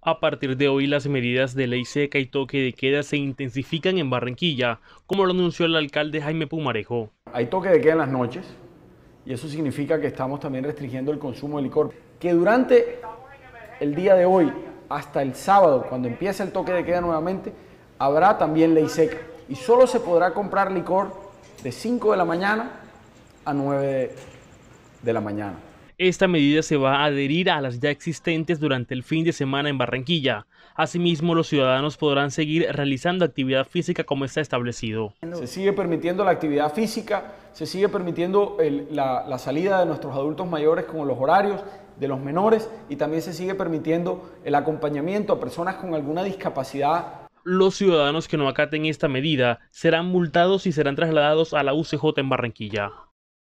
A partir de hoy, las medidas de ley seca y toque de queda se intensifican en Barranquilla, como lo anunció el alcalde Jaime Pumarejo. Hay toque de queda en las noches y eso significa que estamos también restringiendo el consumo de licor. Que durante el día de hoy hasta el sábado, cuando empiece el toque de queda nuevamente, habrá también ley seca y solo se podrá comprar licor de 5 de la mañana a 9 de la mañana. Esta medida se va a adherir a las ya existentes durante el fin de semana en Barranquilla. Asimismo, los ciudadanos podrán seguir realizando actividad física como está establecido. Se sigue permitiendo la actividad física, se sigue permitiendo la salida de nuestros adultos mayores con los horarios de los menores y también se sigue permitiendo el acompañamiento a personas con alguna discapacidad. Los ciudadanos que no acaten esta medida serán multados y serán trasladados a la UCJ en Barranquilla.